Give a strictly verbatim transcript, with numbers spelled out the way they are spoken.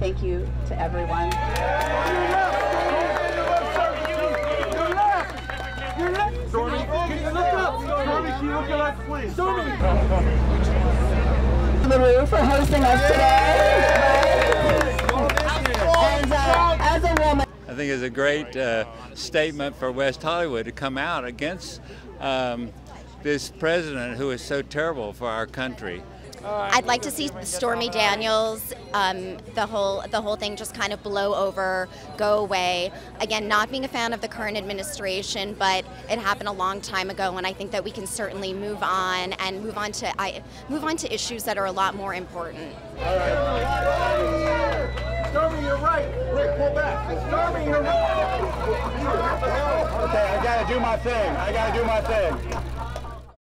thank you to everyone. Stormy, can you look up? Stormy, can you look at us, please? Stormy! LaRue for hosting us today. And uh, as a woman, I think it's a great uh, statement for West Hollywood to come out against um, this president who is so terrible for our country. I'd like to see Stormy Daniels, um, the whole the whole thing just kind of blow over, go away. Again, not being a fan of the current administration, but it happened a long time ago, and I think that we can certainly move on and move on to I move on to issues that are a lot more important. All right. Stormy, you're right. Rick, pull back. Stormy, you're right. Okay, I gotta do my thing. I gotta do my thing.